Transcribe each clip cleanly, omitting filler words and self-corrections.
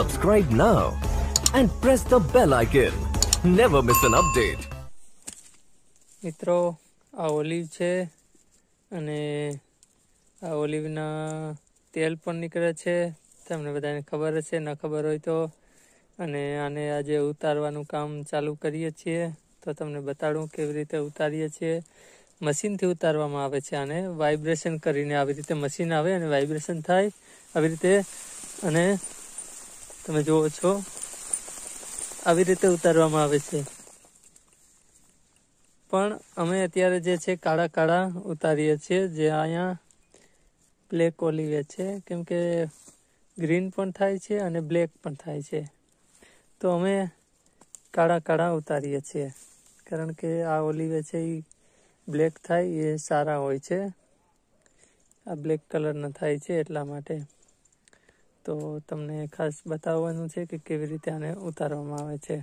Subscribe now and press the bell icon. Never miss an update. મિત્રો આ olive છે અને આ ઓલિવના તેલ પણ નીકળે છે. તમને બધાને ખબર હશે, ન ખબર હોય તો. અને આને આજે ઉતારવાનું કામ ચાલુ કરીએ છીએ, તો તમને બતાડું કેવી રીતે ઉતારીએ છીએ. મશીનથી ઉતારવામાં આવે છે. આને વાઇબ્રેશન કરીને આવી રીતે મશીન આવે અને વાઇબ્રેશન થાય આવી રીતે, અને તમે જુઓ છો આવી રીતે ઉતારવામાં આવે છે. પણ અમે અત્યારે જે છે કાળા કાળા ઉતારીએ છીએ, જે અહીંયા બ્લેક ઓલિવે છે, કેમ કે ગ્રીન પણ થાય છે અને બ્લેક પણ થાય છે. તો અમે કાળા કાળા ઉતારીએ છીએ, કારણ કે આ ઓલિવે છે એ બ્લેક થાય એ સારા હોય છે. આ બ્લેક કલરના થાય છે એટલા માટે. તો તમને ખાસ બતાવવાનું છે કે કેવી રીતે આને ઉતારવામાં આવે છે.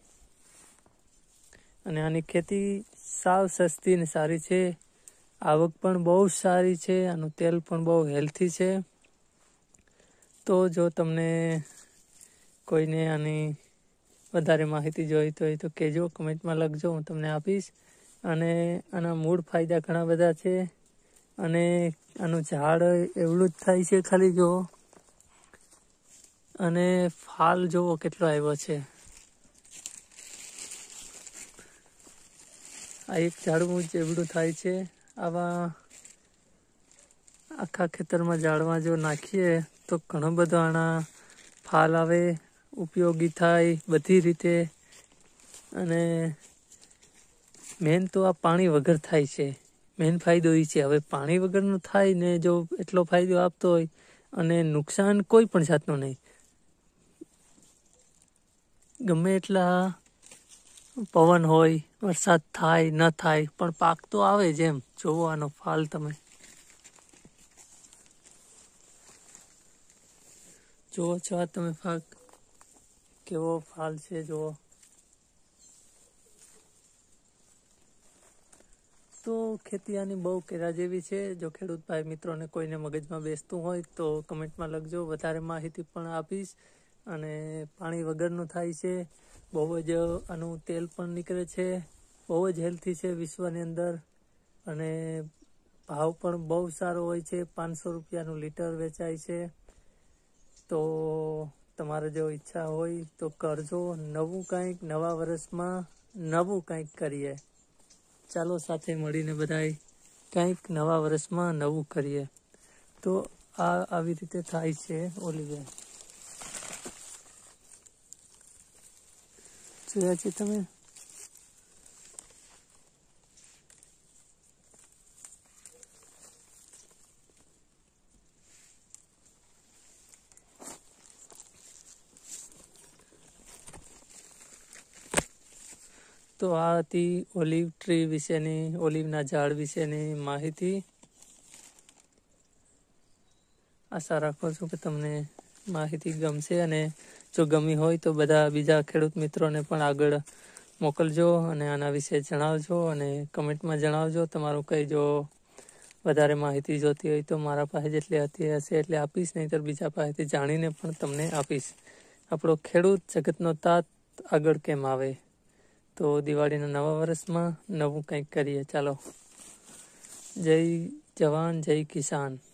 અને આની ખેતી સાવ સસ્તી ને સારી છે. આવક પણ બહુ સારી છે. આનું તેલ પણ બહુ હેલ્થી છે. તો જો તમને કોઈને આની વધારે માહિતી જોઈતી હોય તો કહેજો, કમેન્ટમાં લખજો, હું તમને આપીશ. અને આના મૂળ ફાયદા ઘણા બધા છે. અને આનું ઝાડ એવડું જ થાય છે ખાલી જો. અને ફાલ જોવો કેટલો આવ્યો છે. આ એક ઝાડવું જ એવડું થાય છે. આવા આખા ખેતરમાં ઝાડમાં જો નાખીએ તો ઘણો બધો આના ફાલ આવે, ઉપયોગી થાય બધી રીતે. અને મેન તો આ પાણી વગર થાય છે. મેન ફાયદો એ છે. હવે પાણી વગરનું થાય ને જો એટલો ફાયદો આપતો હોય અને નુકસાન કોઈ પણ જાતનું નહીં. ગમે એટલા પવન હોય, વરસાદ થાય ન થાય, પણ પાક તો આવે જ એમ. જોવો આનો ફાલ તમે જુઓ છો, આ તમે પાક કેવો ફાલ છે જુઓ. તો ખેતી આની બહુ કર્યા જેવી છે. જો ખેડૂત ભાઈ મિત્રોને કોઈને મગજમાં બેસતું હોય તો કમેન્ટમાં લખજો, વધારે માહિતી પણ આપીશ. અને પાણી વગરનું થાય છે. બહુ જ આનું તેલ પણ નીકળે છે. બહુ જ હેલ્થી છે વિશ્વની અંદર. અને ભાવ પણ બહુ સારો હોય છે. 500 રૂપિયાનું લીટર વેચાય છે. તો તમારે જો ઈચ્છા હોય તો કરજો. નવું કંઈક નવા વર્ષમાં નવું કંઈક કરીએ. ચાલો સાથે મળીને બધાય કંઈક નવા વર્ષમાં નવું કરીએ. તો આ આવી રીતે થાય છે ઓલિવે. જોયા છે તમે? તો આ હતી ઓલિવ ટ્રી વિશેની, ઓલિવના ઝાડ વિશેની માહિતી. આશા રાખું છું કે તમને માહિતી ગમશે. અને જો ગમી હોય તો બધા બીજા ખેડૂત મિત્રોને પણ આગળ મોકલજો અને આના વિશે જણાવજો. અને કમેન્ટમાં જણાવજો તમારું કંઈ જો વધારે માહિતી જોતી હોય તો મારા પાસે જેટલી હતી હશે એટલે આપીશ, નહીંતર બીજા પાસેથી જાણીને પણ તમને આપીશ. આપણો ખેડૂત જગતનો તાત આગળ કેમ આવે. તો દિવાળીના નવા વર્ષમાં નવું કંઈક કરીએ. ચાલો, જય જવાન, જય કિસાન.